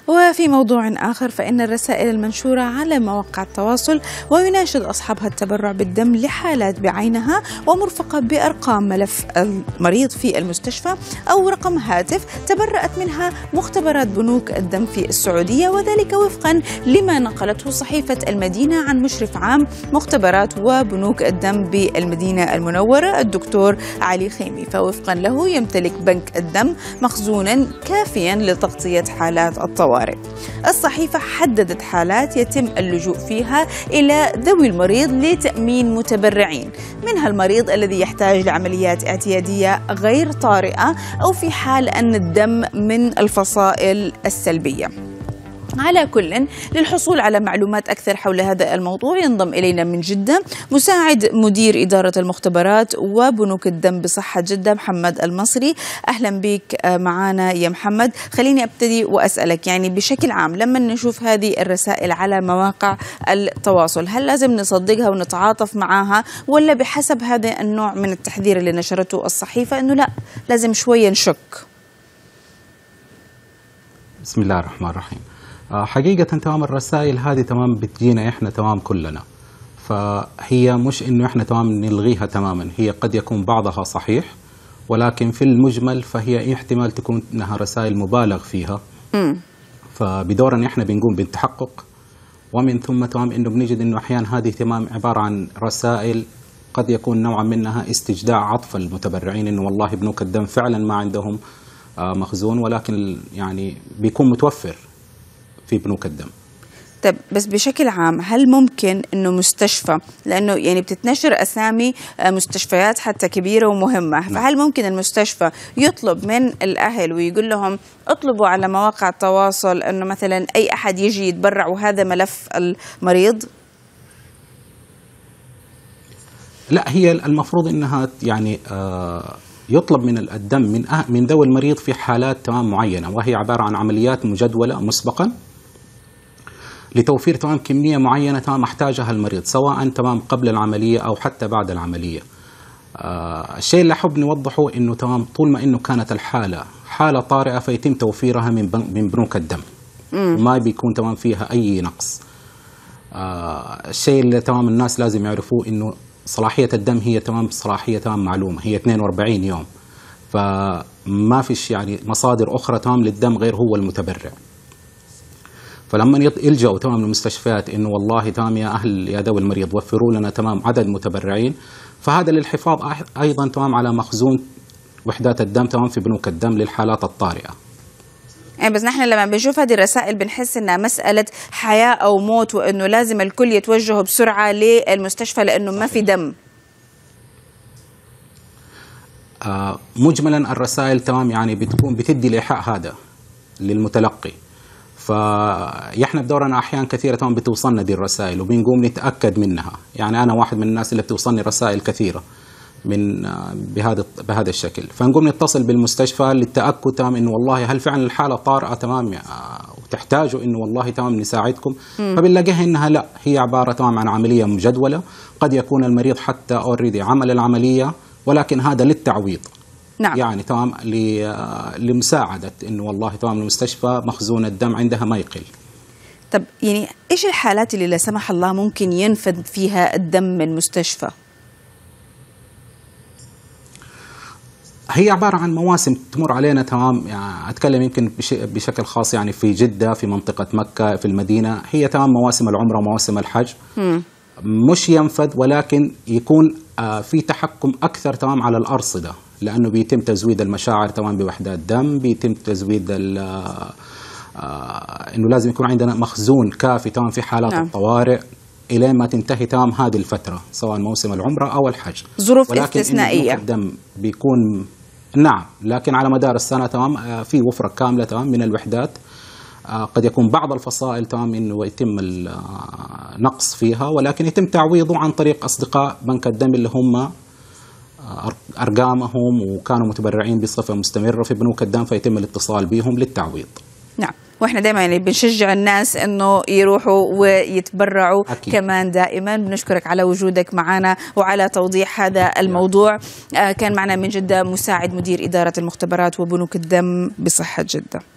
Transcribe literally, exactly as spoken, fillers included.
وفي موضوع آخر، فإن الرسائل المنشورة على مواقع التواصل ويناشد أصحابها التبرع بالدم لحالات بعينها ومرفقة بأرقام ملف المريض في المستشفى أو رقم هاتف تبرأت منها مختبرات بنوك الدم في السعودية، وذلك وفقا لما نقلته صحيفة المدينة عن مشرف عام مختبرات وبنوك الدم بالمدينة المنورة الدكتور علي خيمي. فوفقا له يمتلك بنك الدم مخزونا كافيا لتغطية حالات الطوارئ. الصحيفة حددت حالات يتم اللجوء فيها إلى ذوي المريض لتأمين متبرعين، منها المريض الذي يحتاج لعمليات اعتيادية غير طارئة أو في حال أن الدم من الفصائل السلبية. على كل، للحصول على معلومات أكثر حول هذا الموضوع ينضم إلينا من جدة مساعد مدير إدارة المختبرات وبنوك الدم بصحة جدة محمد المصري. أهلا بك معنا يا محمد. خليني أبتدي وأسألك، يعني بشكل عام لما نشوف هذه الرسائل على مواقع التواصل، هل لازم نصدقها ونتعاطف معها، ولا بحسب هذا النوع من التحذير اللي نشرته الصحيفة أنه لا لازم شوية نشك؟ بسم الله الرحمن الرحيم. حقيقة تمام الرسائل هذه تمام بتجينا إحنا تمام كلنا، فهي مش إنه إحنا تمام نلغيها تماما، هي قد يكون بعضها صحيح ولكن في المجمل فهي احتمال تكون إنها رسائل مبالغ فيها. م. فبدورنا إحنا بنقوم بالتحقق، ومن ثم تمام إنه بنجد إنه أحيانا هذه تمام عبارة عن رسائل قد يكون نوعا منها استجداع عطف المتبرعين إنه والله بنوك الدم فعلا ما عندهم مخزون، ولكن يعني بيكون متوفر في بنوك الدم. طب بس بشكل عام هل ممكن انه مستشفى، لانه يعني بتتنشر اسامي مستشفيات حتى كبيره ومهمه، فهل ممكن المستشفى يطلب من الاهل ويقول لهم اطلبوا على مواقع التواصل انه مثلا اي احد يجي يتبرع وهذا ملف المريض؟ لا، هي المفروض انها يعني آه يطلب من الدم من من ذوي المريض في حالات تمام معينه، وهي عباره عن عمليات مجدوله مسبقا لتوفير تمام كميه معينه تمام محتاجها المريض، سواء تمام قبل العمليه او حتى بعد العمليه. آه الشيء اللي احب نوضحه انه تمام طول ما انه كانت الحاله حاله طارئه فيتم توفيرها من من بنوك الدم، وما بيكون تمام فيها اي نقص. آه الشيء اللي تمام الناس لازم يعرفوه انه صلاحية الدم هي تمام صلاحية تمام معلومة، هي اثنين وأربعين يوم، فما فيش يعني مصادر أخرى تمام للدم غير هو المتبرع. فلما يلجأوا تمام المستشفيات إنه والله تمام يا أهل يا ذوي المريض وفروا لنا تمام عدد متبرعين، فهذا للحفاظ أيضا تمام على مخزون وحدات الدم تمام في بنوك الدم للحالات الطارئة. يعني بس نحن لما بنشوف هذه الرسائل بنحس انها مسألة حياة او موت، وانه لازم الكل يتوجهوا بسرعة للمستشفى لانه ما في دم. آه مجملا الرسائل تمام يعني بتكون بتدي الإيحاء هذا للمتلقي، فاحنا بدورنا احيان كثيرة تمام بتوصلنا دي الرسائل وبنقوم نتأكد منها. يعني انا واحد من الناس اللي بتوصلني رسائل كثيرة من بهذا بهذا الشكل، فنقوم نتصل بالمستشفى للتاكد تمام انه والله هل فعلا الحاله طارئه تمام وتحتاجوا انه والله تمام نساعدكم. فبنلاقيها انها لا، هي عباره تمام عن عمليه مجدوله، قد يكون المريض حتى اوريدي عمل العمليه ولكن هذا للتعويض. نعم. يعني تمام لمساعده انه والله تمام المستشفى مخزون الدم عندها ما يقل. طب يعني ايش الحالات اللي لا سمح الله ممكن ينفذ فيها الدم من مستشفى؟ هي عبارة عن مواسم تمر علينا تمام، يعني أتكلم يمكن بشكل خاص يعني في جدة، في منطقة مكة، في المدينة، هي تمام مواسم العمرة ومواسم الحج. م. مش ينفذ ولكن يكون في تحكم أكثر تمام على الأرصدة، لأنه بيتم تزويد المشاعر تمام بوحدات دم، بيتم تزويد إنه لازم يكون عندنا مخزون كافي تمام في حالات نعم. الطوارئ إلى ما تنتهي تمام هذه الفترة سواء موسم العمرة أو الحج. ظروف استثنائية. الدم بيكون نعم، لكن على مدار السنة تمام في وفرة كاملة تمام من الوحدات. قد يكون بعض الفصائل تمام إنه يتم النقص فيها، ولكن يتم تعويضه عن طريق أصدقاء بنك الدم اللي هم أرقامهم وكانوا متبرعين بصفة مستمرة في بنوك الدم، فيتم الاتصال بهم للتعويض. نعم، واحنا دائما يعني بنشجع الناس انه يروحوا ويتبرعوا. أكيد. كمان دائما بنشكرك على وجودك معنا وعلى توضيح هذا الموضوع. آه كان معنا من جدة مساعد مدير إدارة المختبرات وبنوك الدم بصحة جدة.